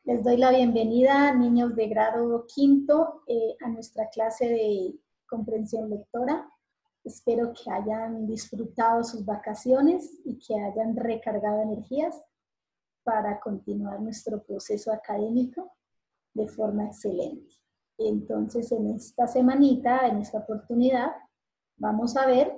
Les doy la bienvenida, niños de grado quinto, a nuestra clase de comprensión lectora. Espero que hayan disfrutado sus vacaciones y que hayan recargado energías para continuar nuestro proceso académico de forma excelente. Entonces, en esta semanita, en esta oportunidad, vamos a ver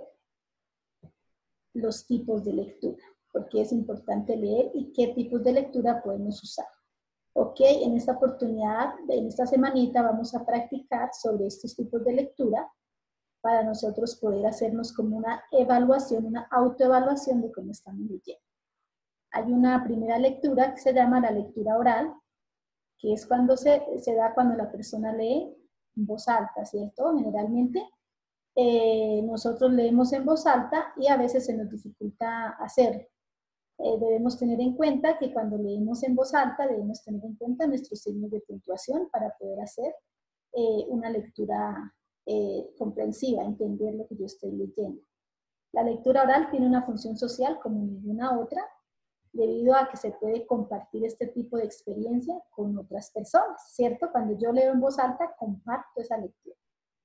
los tipos de lectura, porque es importante leer y qué tipos de lectura podemos usar. Ok, en esta oportunidad, en esta semanita, vamos a practicar sobre estos tipos de lectura para nosotros poder hacernos como una evaluación, una autoevaluación de cómo estamos leyendo. Hay una primera lectura que se llama la lectura oral, que es cuando se da cuando la persona lee en voz alta, ¿cierto? Generalmente nosotros leemos en voz alta y a veces se nos dificulta hacerlo. Debemos tener en cuenta que cuando leemos en voz alta debemos tener en cuenta nuestros signos de puntuación para poder hacer una lectura comprensiva, entender lo que yo estoy leyendo. La lectura oral tiene una función social como ninguna otra, debido a que se puede compartir este tipo de experiencia con otras personas, ¿cierto? Cuando yo leo en voz alta, comparto esa lectura.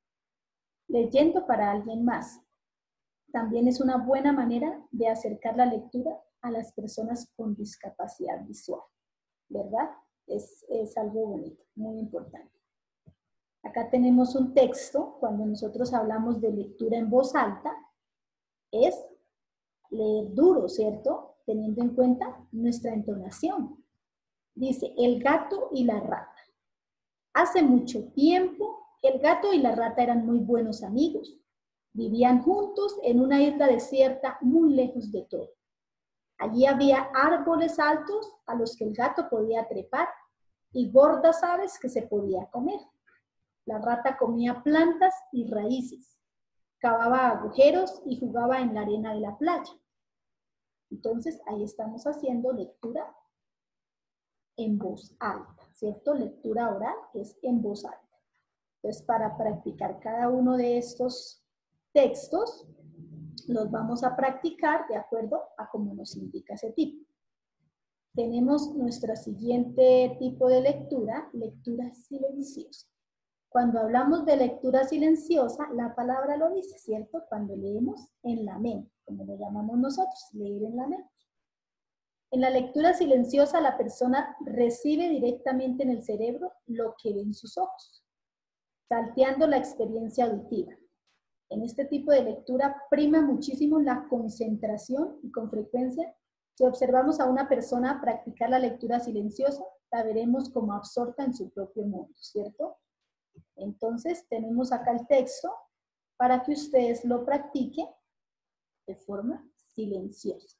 Leyendo para alguien más. También es una buena manera de acercar la lectura a las personas con discapacidad visual, ¿verdad? Es algo bonito, muy importante. Acá tenemos un texto, cuando nosotros hablamos de lectura en voz alta, es leer duro, ¿cierto? Teniendo en cuenta nuestra entonación. Dice, el gato y la rata. Hace mucho tiempo, el gato y la rata eran muy buenos amigos. Vivían juntos en una isla desierta muy lejos de todo. Allí había árboles altos a los que el gato podía trepar y gordas aves que se podía comer. La rata comía plantas y raíces, cavaba agujeros y jugaba en la arena de la playa. Entonces, ahí estamos haciendo lectura en voz alta, ¿cierto? Lectura oral que es en voz alta. Entonces, para practicar cada uno de estos textos, los vamos a practicar de acuerdo a cómo nos indica ese tipo. Tenemos nuestro siguiente tipo de lectura, lectura silenciosa. Cuando hablamos de lectura silenciosa, la palabra lo dice, ¿cierto? Cuando leemos en la mente, como lo llamamos nosotros, leer en la mente. En la lectura silenciosa, la persona recibe directamente en el cerebro lo que ven sus ojos, salteando la experiencia auditiva. En este tipo de lectura prima muchísimo la concentración y con frecuencia, si observamos a una persona practicar la lectura silenciosa, la veremos como absorta en su propio mundo, ¿cierto? Entonces, tenemos acá el texto para que ustedes lo practiquen de forma silenciosa.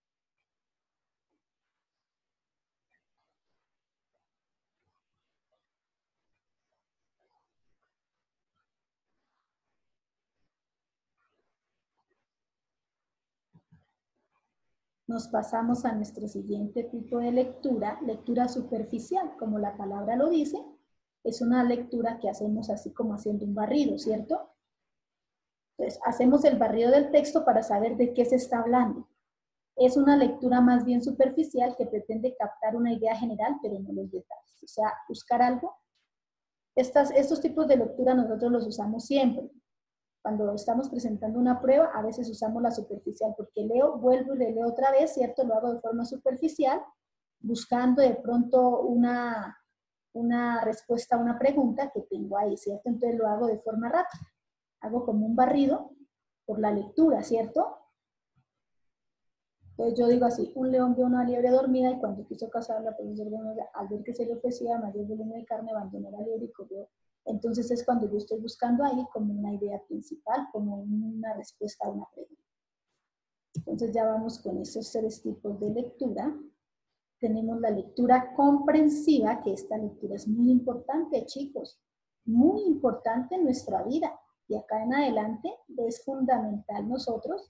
Nos pasamos a nuestro siguiente tipo de lectura, lectura superficial, como la palabra lo dice, es una lectura que hacemos así como haciendo un barrido, ¿cierto? Entonces, hacemos el barrido del texto para saber de qué se está hablando. Es una lectura más bien superficial que pretende captar una idea general, pero no los detalles. O sea, buscar algo. Estos tipos de lectura nosotros los usamos siempre. Cuando estamos presentando una prueba, a veces usamos la superficial, porque leo, vuelvo y le leo otra vez, ¿cierto? Lo hago de forma superficial, buscando de pronto una respuesta a una pregunta que tengo ahí, ¿cierto? Entonces lo hago de forma rápida. Hago como un barrido por la lectura, ¿cierto? Entonces yo digo así, un león vio una liebre dormida y cuando quiso cazarla, pues al ver que se le ofrecía mayor volumen de carne, abandonó la liebre y corrió. Entonces es cuando yo estoy buscando ahí como una idea principal, como una respuesta a una pregunta. Entonces ya vamos con esos 3 tipos de lectura. Tenemos la lectura comprensiva, que esta lectura es muy importante, chicos, muy importante en nuestra vida. Y acá en adelante es fundamental nosotros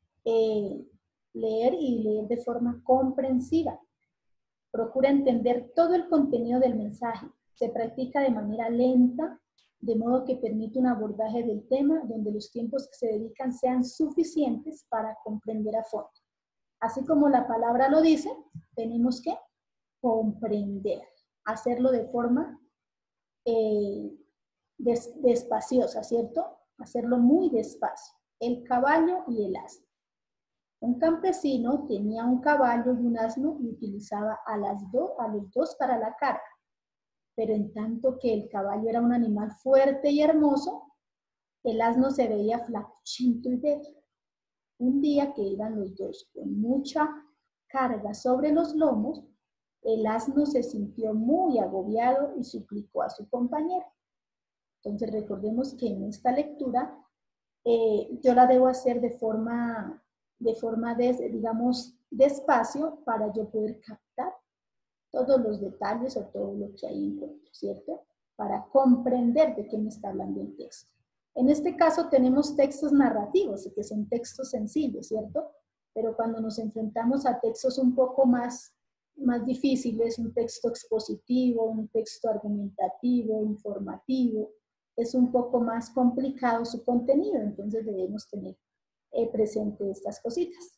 leer y leer de forma comprensiva. Procura entender todo el contenido del mensaje. Se practica de manera lenta, de modo que permite un abordaje del tema donde los tiempos que se dedican sean suficientes para comprender a fondo. Así como la palabra lo dice, tenemos que comprender. hacerlo de forma despaciosa, ¿cierto? Hacerlo muy despacio. El caballo y el asno. Un campesino tenía un caballo y un asno y utilizaba a los dos para la carga. Pero en tanto que el caballo era un animal fuerte y hermoso, el asno se veía flacuchento y débil. Un día que iban los dos con mucha carga sobre los lomos, el asno se sintió muy agobiado y suplicó a su compañero. Entonces recordemos que en esta lectura yo la debo hacer de forma digamos, despacio para yo poder captar todos los detalles o todo lo que ahí encuentro, ¿cierto? Para comprender de qué me está hablando el texto. En este caso tenemos textos narrativos, que son textos sencillos, ¿cierto? Pero cuando nos enfrentamos a textos un poco más difíciles, un texto expositivo, un texto argumentativo, informativo, es un poco más complicado su contenido, entonces debemos tener presente estas cositas.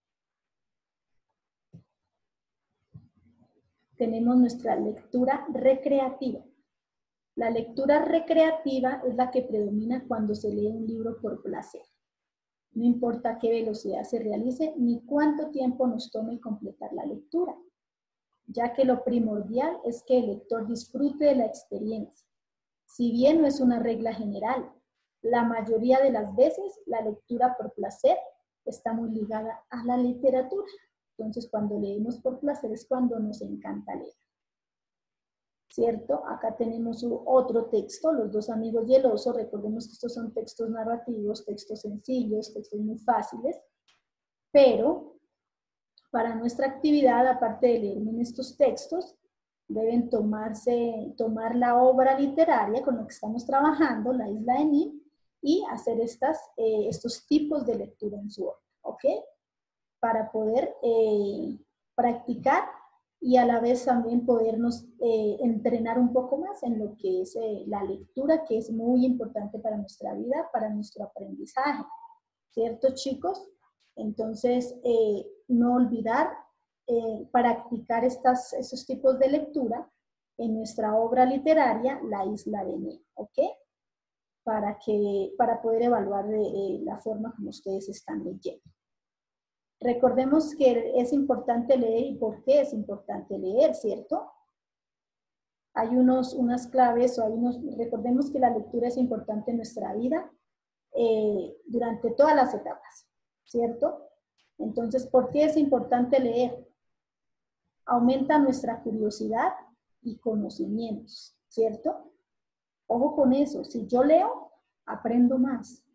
Tenemos nuestra lectura recreativa. La lectura recreativa es la que predomina cuando se lee un libro por placer. No importa a qué velocidad se realice ni cuánto tiempo nos tome completar la lectura, ya que lo primordial es que el lector disfrute de la experiencia. Si bien no es una regla general, la mayoría de las veces la lectura por placer está muy ligada a la literatura. Entonces, cuando leemos por placer es cuando nos encanta leer. ¿Cierto? Acá tenemos otro texto, Los dos amigos y el oso. Recordemos que estos son textos narrativos, textos sencillos, textos muy fáciles, pero para nuestra actividad, aparte de leer en estos textos, deben tomar la obra literaria con la que estamos trabajando, La Isla de Nim, y hacer estos tipos de lectura en su obra, ¿ok? Para poder practicar y a la vez también podernos entrenar un poco más en lo que es la lectura, que es muy importante para nuestra vida, para nuestro aprendizaje, ¿cierto, chicos? Entonces, no olvidar practicar esos tipos de lectura en nuestra obra literaria, La Isla de Nim, ¿ok? Para poder evaluar la forma como ustedes están leyendo. Recordemos que es importante leer y por qué es importante leer, ¿cierto? Hay unas claves recordemos que la lectura es importante en nuestra vida durante todas las etapas, ¿cierto? Entonces, ¿por qué es importante leer? Aumenta nuestra curiosidad y conocimientos, ¿cierto? Ojo con eso, si yo leo, aprendo más.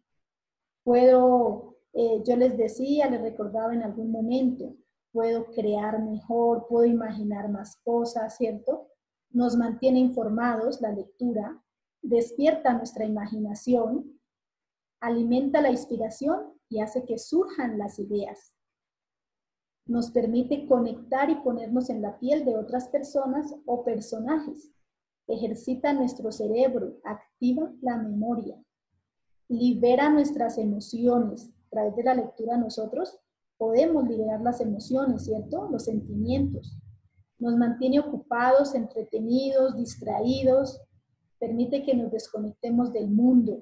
Yo les recordaba en algún momento, puedo crear mejor, puedo imaginar más cosas, ¿cierto? Nos mantiene informados la lectura, despierta nuestra imaginación, alimenta la inspiración y hace que surjan las ideas. Nos permite conectar y ponernos en la piel de otras personas o personajes. Ejercita nuestro cerebro, activa la memoria. Libera nuestras emociones. A través de la lectura nosotros podemos liberar las emociones, ¿cierto? Los sentimientos. Nos mantiene ocupados, entretenidos, distraídos. Permite que nos desconectemos del mundo.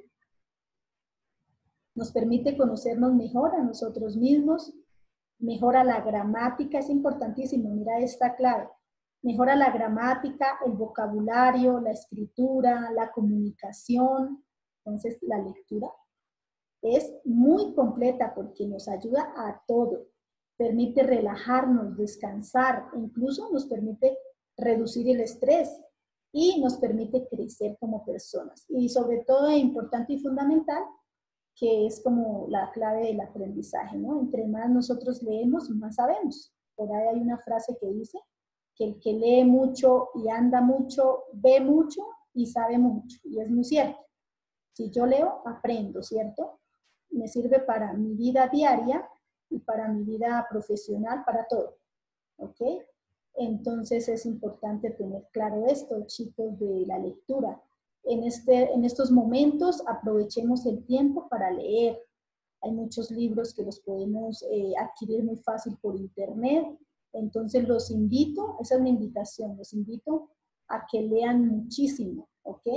Nos permite conocernos mejor a nosotros mismos. Mejora la gramática, es importantísimo, mira esta clave. Mejora la gramática, el vocabulario, la escritura, la comunicación. Entonces, la lectura es muy completa porque nos ayuda a todo. Permite relajarnos, descansar, incluso nos permite reducir el estrés y nos permite crecer como personas. Y sobre todo, es importante y fundamental, que es como la clave del aprendizaje, ¿no? Entre más nosotros leemos, más sabemos. Por ahí hay una frase que dice que el que lee mucho y anda mucho, ve mucho y sabe mucho. Y es muy cierto. Si yo leo, aprendo, ¿cierto? Me sirve para mi vida diaria y para mi vida profesional, para todo, ¿ok? Entonces es importante tener claro esto, chicos, de la lectura. En estos momentos aprovechemos el tiempo para leer. Hay muchos libros que los podemos adquirir muy fácil por internet. Entonces los invito, esa es mi invitación, los invito a que lean muchísimo, ¿ok?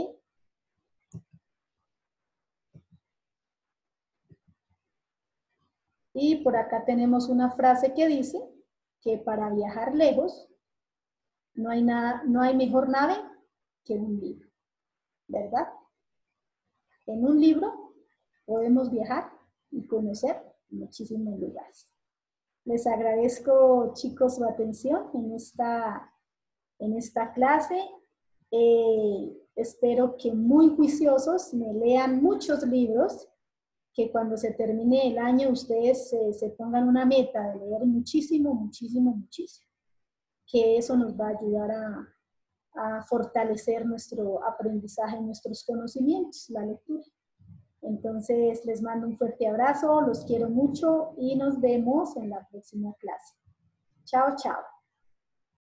Y por acá tenemos una frase que dice que para viajar lejos no hay mejor nave que un libro, ¿verdad? En un libro podemos viajar y conocer muchísimos lugares. Les agradezco, chicos, su atención en esta clase. Espero que muy juiciosos me lean muchos libros, que cuando se termine el año ustedes se pongan una meta de leer muchísimo, muchísimo, muchísimo. Que eso nos va a ayudar a fortalecer nuestro aprendizaje, nuestros conocimientos, la lectura. Entonces, les mando un fuerte abrazo, los quiero mucho y nos vemos en la próxima clase. Chao, chao.